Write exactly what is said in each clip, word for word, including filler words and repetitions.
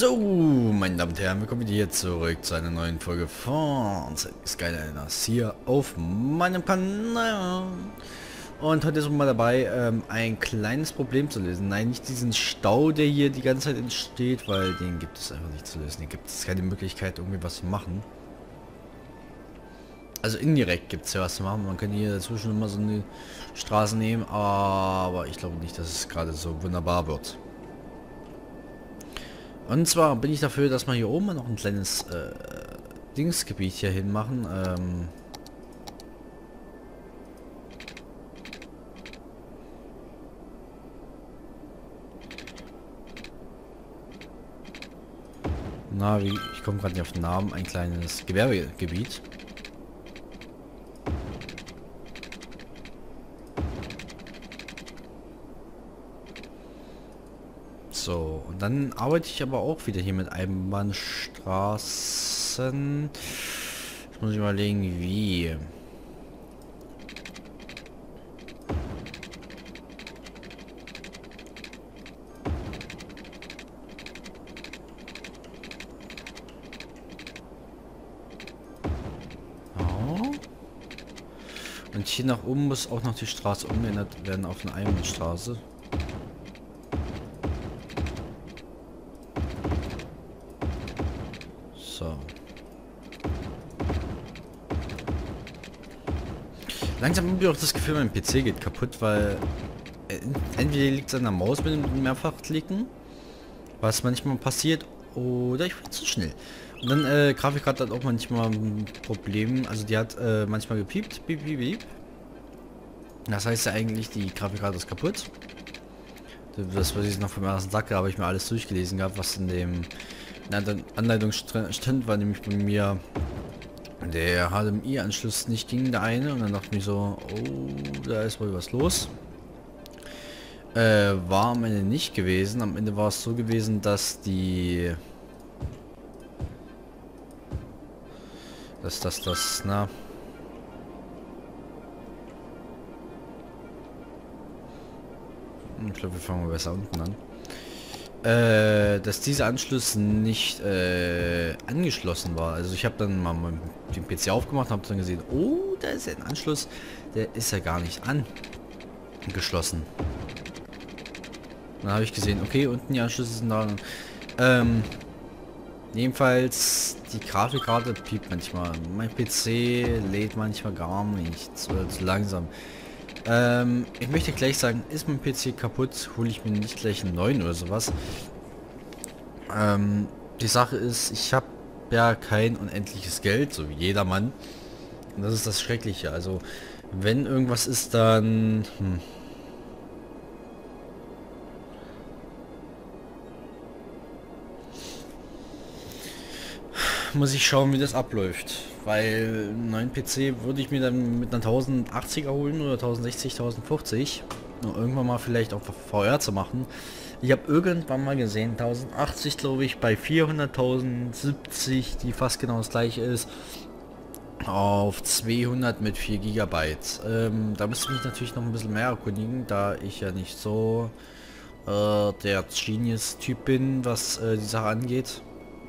So, meine Damen und Herren, willkommen wieder hier zurück zu einer neuen Folge von Skyliners hier auf meinem Kanal. Und heute ist mal dabei, ähm, ein kleines Problem zu lösen. Nein, nicht diesen Stau, der hier die ganze Zeit entsteht, weil den gibt es einfach nicht zu lösen. Hier gibt es keine Möglichkeit, irgendwie was zu machen. Also indirekt gibt es ja was zu machen. Man kann hier dazwischen immer so eine Straße nehmen, aber ich glaube nicht, dass es gerade so wunderbar wird. Und zwar bin ich dafür, dass wir hier oben noch ein kleines äh, Dingsgebiet hier hin machen. Ähm Na, wie ich komme gerade nicht auf den Namen, ein kleines Gewerbegebiet. So, und dann arbeite ich aber auch wieder hier mit Einbahnstraßen. Jetzt muss ich überlegen, wie. Oh. Und hier nach oben muss auch noch die Straße umgeändert werden auf eine Einbahnstraße. So. Langsam habe ich auch das Gefühl, mein P C geht kaputt, weil entweder liegt es an der Maus mit dem Mehrfachklicken, was manchmal passiert, oder ich bin zu schnell. Und dann äh, Grafikkarte hat auch manchmal ein Problem, also die hat äh, manchmal gepiept, piep, piep, piep. Das heißt ja eigentlich, die Grafikkarte ist kaputt. Das, was ich noch vom ersten Tag, da habe ich mir alles durchgelesen gehabt, was in dem in der Anleitung stand, war nämlich bei mir der H D M I-Anschluss nicht ging, der eine, und dann dachte ich mir so, oh, da ist wohl was los. Äh, war am Ende nicht gewesen. Am Ende war es so gewesen, dass die dass das das na ich glaube, wir fangen mal besser unten an. Äh, dass dieser Anschluss nicht äh, angeschlossen war. Also ich habe dann mal den P C aufgemacht und habe dann gesehen, oh, da ist ja ein Anschluss, der ist ja gar nicht angeschlossen. Dann habe ich gesehen, okay, unten die Anschlüsse sind da. Ähm, jedenfalls die Grafikkarte piept manchmal. Mein P C lädt manchmal gar nicht, zu, zu langsam. Ähm, ich möchte gleich sagen, ist mein P C kaputt, hole ich mir nicht gleich einen neuen oder sowas. Ähm, die Sache ist, ich habe ja kein unendliches Geld, so wie jedermann. Und das ist das Schreckliche. Also, wenn irgendwas ist, dann... Hm. muss ich schauen, wie das abläuft. Weil einen neuen P C würde ich mir dann mit einer tausendachtziger holen oder tausendsechzig, tausendfünfzig. Und irgendwann mal vielleicht auch V R zu machen. Ich habe irgendwann mal gesehen, tausendachtzig glaube ich, bei vierhundert, siebzig, die fast genau das gleiche ist, auf zweihundert mit vier Gigabyte. Ähm, da müsste ich mich natürlich noch ein bisschen mehr erkundigen, da ich ja nicht so äh, der Genius-Typ bin, was äh, die Sache angeht.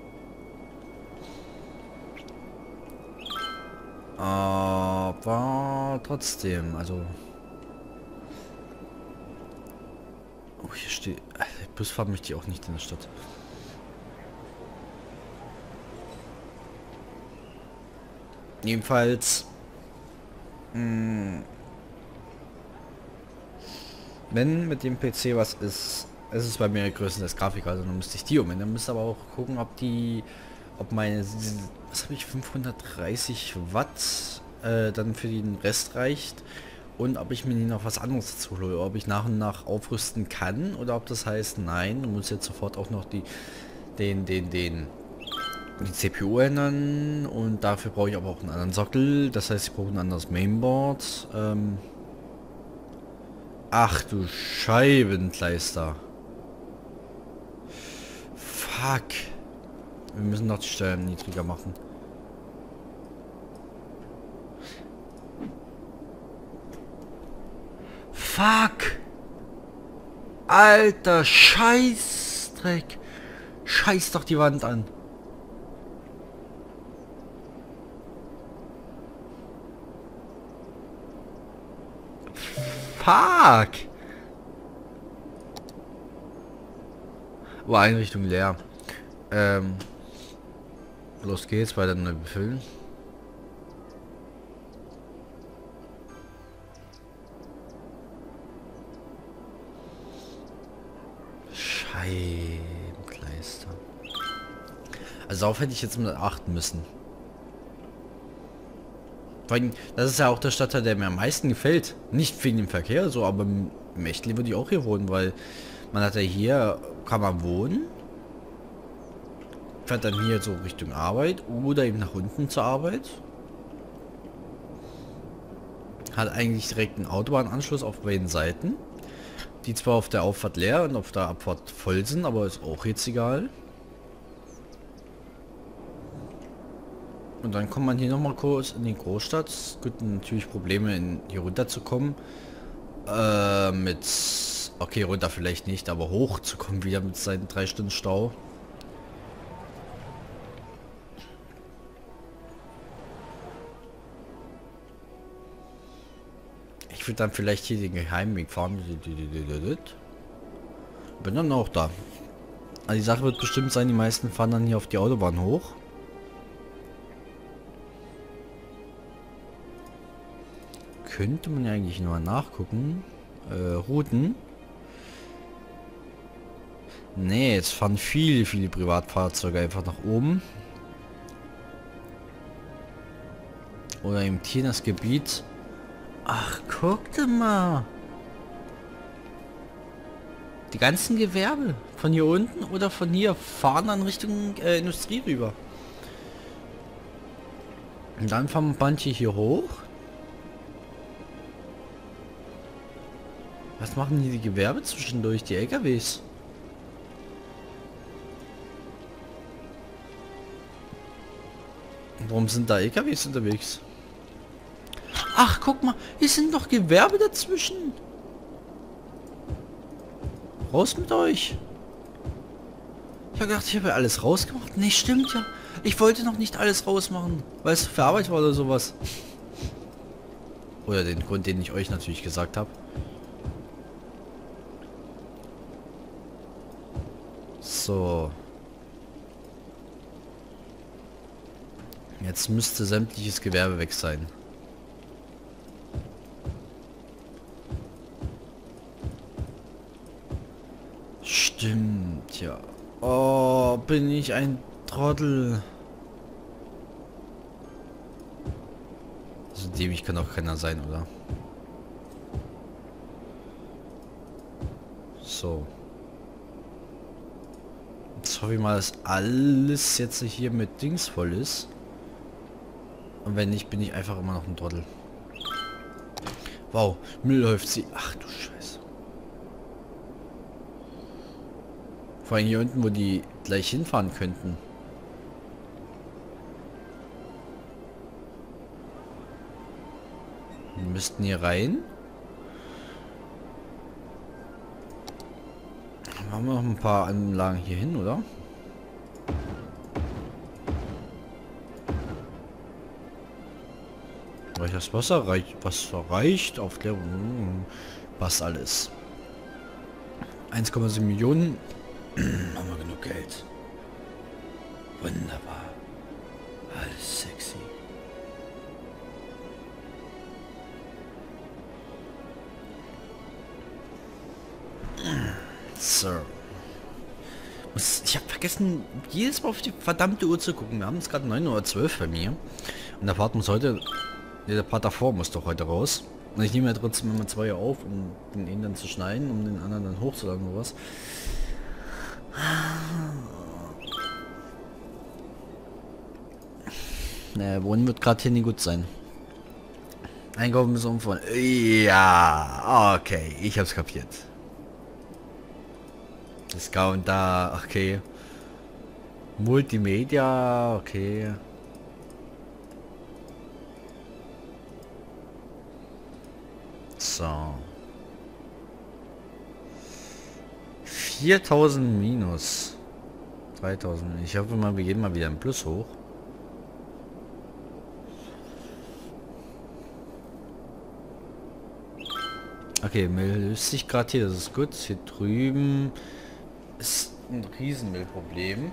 Aber trotzdem, also... Oh, hier steht... Busfahrt möchte ich auch nicht in der Stadt. Jedenfalls... Mh, wenn mit dem P C was ist, es ist bei mir größtenteils Grafik, also dann müsste ich die um. Dann müsste aber auch gucken, ob die... ob meine... was habe ich, fünfhundertdreißig Watt äh, dann für den Rest reicht, und ob ich mir noch was anderes dazu hole, ob ich nach und nach aufrüsten kann oder ob das heißt, nein, du musst jetzt sofort auch noch die den den den die C P U ändern, und dafür brauche ich aber auch einen anderen Sockel, das heißt, ich brauche ein anderes Mainboard. Ähm Ach du Scheibenkleister. Fuck. Wir müssen noch die Steuern niedriger machen. Fuck! Alter Scheißdreck! Scheiß doch die Wand an. Fuck. War Einrichtung leer. Ähm, los geht's, weiter neu befüllen. Scheibenkleister. Also darauf hätte ich jetzt mal achten müssen. Vor allem, das ist ja auch der Stadtteil, der mir am meisten gefällt. Nicht wegen dem Verkehr so, aber im Echtli würde ich auch hier wohnen, weil man hat ja hier, kann man wohnen, fährt dann hier so Richtung Arbeit oder eben nach unten zur Arbeit. Hat eigentlich direkt einen Autobahnanschluss auf beiden Seiten. Die zwar auf der Auffahrt leer und auf der Abfahrt voll sind, aber ist auch jetzt egal. Und dann kommt man hier noch mal kurz in die Großstadt. Es gibt natürlich Probleme, in, hier runter zu kommen. Äh, mit... Okay, runter vielleicht nicht, aber hoch zu kommen wieder mit seinen drei Stunden Stau. Ich würde dann vielleicht hier den Geheimweg fahren. Bin dann auch da. Also die Sache wird bestimmt sein, die meisten fahren dann hier auf die Autobahn hoch. Könnte man ja eigentlich nur nachgucken. Äh, Routen. Nee, jetzt fahren viele, viele Privatfahrzeuge einfach nach oben. Oder im Tinas Gebiet. Ach, guck dir mal. Die ganzen Gewerbe von hier unten oder von hier fahren dann Richtung äh, Industrie rüber. Und dann fahren manche hier hoch. Was machen hier die Gewerbe zwischendurch, die L K Ws? Warum sind da L K Ws unterwegs? Ach, guck mal, hier sind doch Gewerbe dazwischen. Raus mit euch. Ich habe gedacht, ich habe ja alles rausgemacht. Nee, stimmt ja. Ich wollte noch nicht alles rausmachen, weil es für Arbeit war oder sowas. Oder den Grund, den ich euch natürlich gesagt habe. So. Jetzt müsste sämtliches Gewerbe weg sein. Stimmt, ja. Oh, bin ich ein Trottel. So dämlich kann auch keiner sein, oder? So. Jetzt hoffe ich mal, dass alles jetzt hier mit Dings voll ist. Und wenn nicht, bin ich einfach immer noch ein Trottel. Wow, Müll läuft sie. Ach du Scheiße. Vor allem hier unten, wo die gleich hinfahren könnten. Wir müssten hier rein. Machen wir noch ein paar Anlagen hier hin, oder? Reicht das Wasser? Reicht Wasser reicht? Aufklärung. Passt alles. eins Komma sieben Millionen. Haben wir genug Geld. Wunderbar. Alles sexy. So. Ich habe vergessen, jedes Mal auf die verdammte Uhr zu gucken. Wir haben es gerade neun Uhr zwölf bei mir. Und der Part muss heute... Der Part davor muss doch heute raus. Und ich nehme ja trotzdem immer zwei auf, um den einen dann zu schneiden, um den anderen dann hochzuladen oder was. Naja, Wohnen wird gerade hier nicht gut sein. Einkaufen müssen umfahren. Ja, okay, ich hab's kapiert. Discount da, okay. Multimedia, okay. So. viertausend minus. dreitausend. Ich hoffe mal, wir gehen mal wieder ein Plus hoch. Okay, Müll löst sich gerade hier, das ist gut. Hier drüben ist ein Riesenmüllproblem.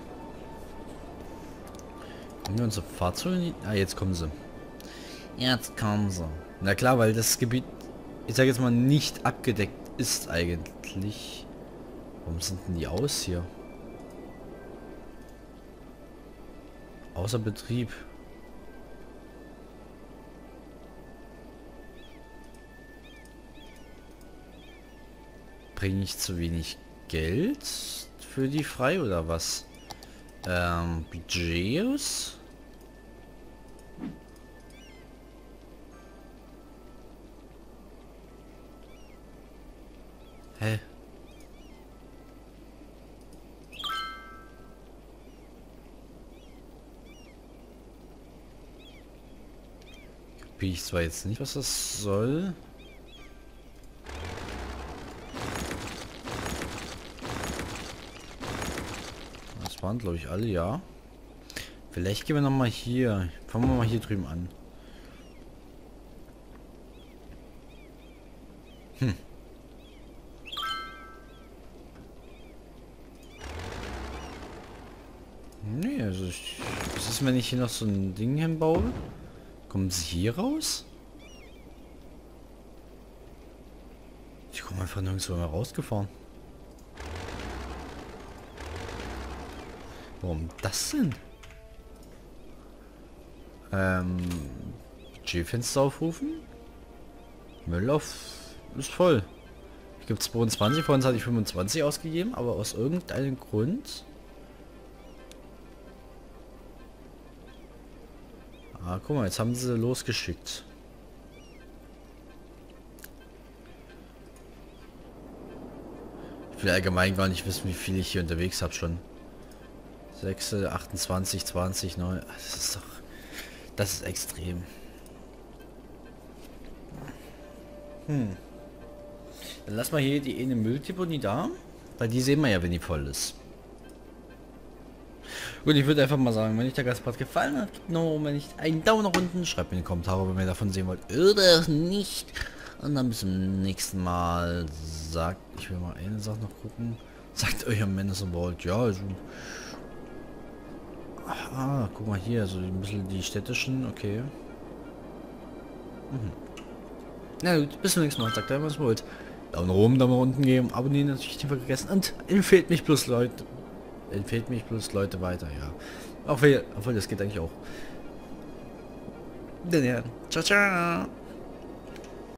Kommen wir unsere Fahrzeuge? Ah, jetzt kommen sie. Jetzt kommen sie. Na klar, weil das Gebiet, ich sage jetzt mal, nicht abgedeckt ist eigentlich. Warum sind denn die aus hier? Außer Betrieb. Bringe ich zu wenig Geld für die frei oder was? Ähm, Budgets? Hä? Wie ich zwar jetzt nicht, was das soll. Das waren, glaube ich, alle, ja. Vielleicht gehen wir noch mal hier. Fangen wir mal hier drüben an. Hm. Nee, also ich, was ist, wenn ich hier noch so ein Ding hinbaue? Kommen sie hier raus? Ich komme einfach nirgendwo mehr rausgefahren. Warum das denn? Ähm, Budgetfenster aufrufen? Müll auf ist voll. Ich gibt zweiundzwanzig, vorhin hatte ich fünfundzwanzig ausgegeben, aber aus irgendeinem Grund. Ah, guck mal, jetzt haben sie losgeschickt. Ich will allgemein gar nicht wissen, wie viel ich hier unterwegs habe schon. sechs, achtundzwanzig, zwanzig, neun. Das ist doch... Das ist extrem. Hm. Dann lass mal hier die eine Mülldeponie da. Weil die sehen wir ja, wenn die voll ist. Gut, ich würde einfach mal sagen, wenn euch der Gastpart gefallen hat, gebt noch wenn nicht einen Daumen nach unten, schreibt mir in die Kommentare, wenn ihr davon sehen wollt oder nicht. Und dann bis zum nächsten Mal. Sagt, ich will mal eine Sache noch gucken. Sagt euer Menace World, ja, also... Ah, guck mal hier, so ein bisschen die städtischen, okay. Mhm. Na gut, bis zum nächsten Mal, sagt euer was wollt. Daumen nach oben, Daumen nach unten geben, abonnieren natürlich nicht vergessen und empfehlt mich plus Leute. Empfehlt mich plus Leute weiter, ja. Auch weil, obwohl das geht eigentlich auch. Denn ja, ciao, ciao.